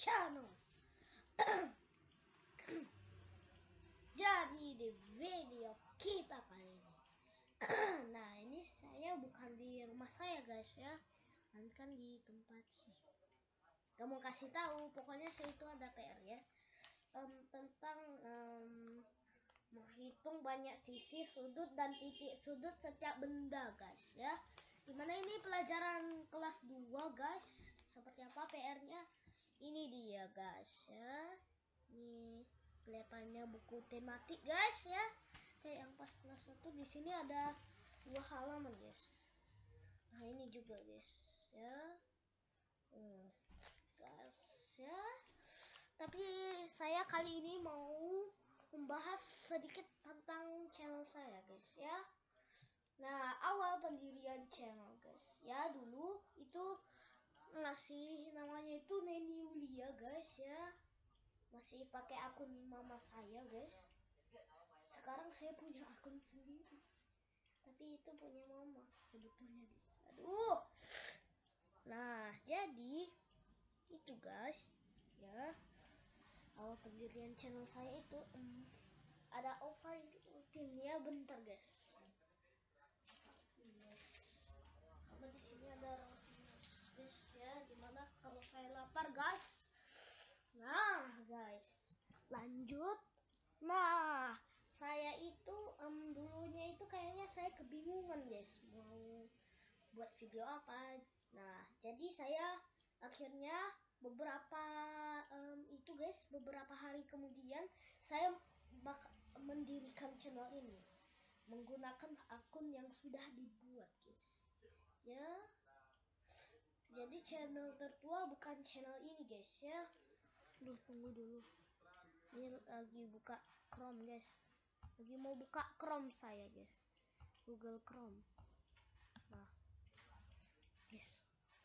channel. Jadi di video kita kali ini nah ini saya bukan di rumah saya guys ya, kan di tempat ini. Gak mau kasih tahu, pokoknya saya itu ada PR ya, tentang menghitung banyak sisi, sudut dan titik sudut setiap benda guys ya. Dimana ini pelajaran kelas 2 guys. Seperti apa PR-nya? Ini dia guys ya. Ini kelihatannya buku tematik guys ya. Kayak yang pas kelas 1 di sini ada 2 halaman guys. Nah ini juga guys ya. Guys ya. Tapi saya kali ini mau membahas sedikit tentang channel saya guys ya. Nah awal pendirian channel guys ya, dulu itu masih namanya itu Neni Yulia guys ya, masih pakai akun mama saya guys. Sekarang saya punya akun sendiri, tapi itu punya mama sebetulnya guys. Aduh. Nah jadi itu guys ya, awal pendirian channel saya itu ada Ovaltine-nya bentar guys. Sama di sini ada guys ya, dimana kalau saya lapar guys. Nah guys lanjut. Nah saya itu dulunya itu kayaknya saya kebingungan guys mau buat video apa. Nah jadi saya akhirnya beberapa hari kemudian saya mendirikan channel ini menggunakan akun yang sudah dibuat guys ya. Jadi channel tertua bukan channel ini guys ya. Tunggu dulu, ini lagi buka Chrome guys, lagi mau buka Chrome saya guys, Google Chrome. Nah guys,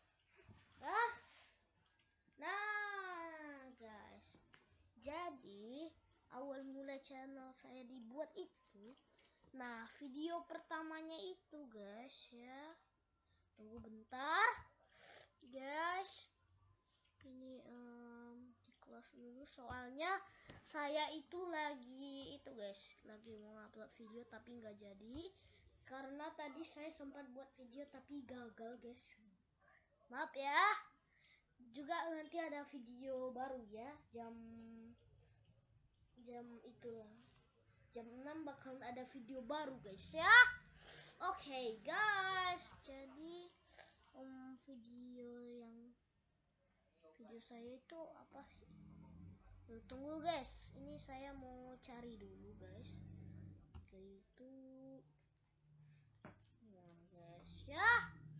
nah guys, jadi awal mula channel saya dibuat itu, nah video pertamanya itu guys ya, tunggu bentar guys, ini di kelas dulu soalnya saya itu lagi itu guys, lagi mau upload video tapi nggak jadi karena tadi saya sempat buat video tapi gagal guys, maaf ya. Juga nanti ada video baru ya, jam itulah jam 6 bakal ada video baru guys ya. Oke guys, jadi video saya itu apa sih? Tunggu guys, ini saya mau cari dulu guys ke YouTube. Nah guys ya,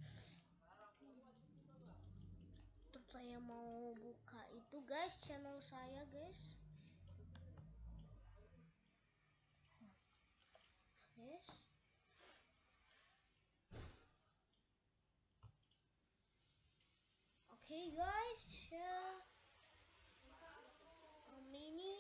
terus saya mau buka itu guys channel saya guys. Oke guys ya, ini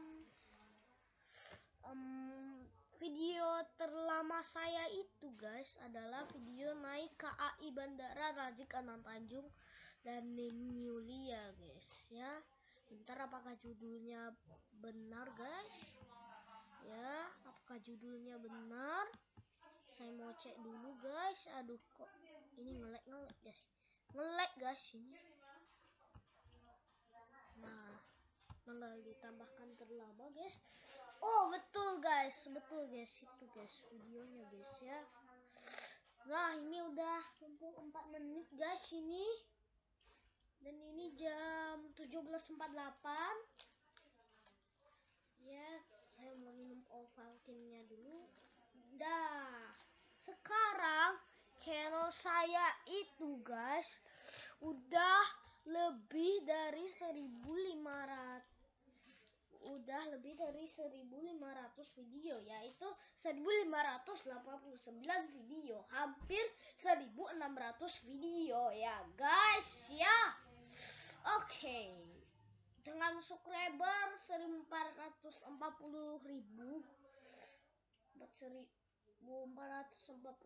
video terlama saya itu guys adalah video naik KAI Bandara Razik Anam Tanjung dan Neni Yulia guys ya. Bentar, apakah judulnya benar guys ya, apakah judulnya benar? Saya mau cek dulu guys. Aduh kok ini nge-lag guys ini. Nah malah ditambahkan terlama guys. Oh betul guys itu guys videonya guys ya. Nah ini udah 24 menit guys ini, dan ini jam 17.48 ya. Saya mau minum Ovaltine-nya dulu. Dah sekarang channel saya itu guys udah lebih dari 1.500 video, yaitu 1.589 video, hampir 1.600 video ya guys ya. Oke, dengan subscriber 1.440.000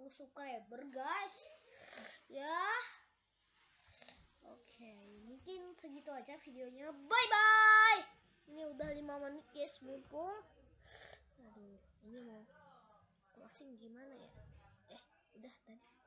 subscriber guys ya. Oke, mungkin segitu aja videonya. Bye bye. Ini udah 5 menit guys, mumpung. Aduh, ini mau closing gimana ya? Udah tadi.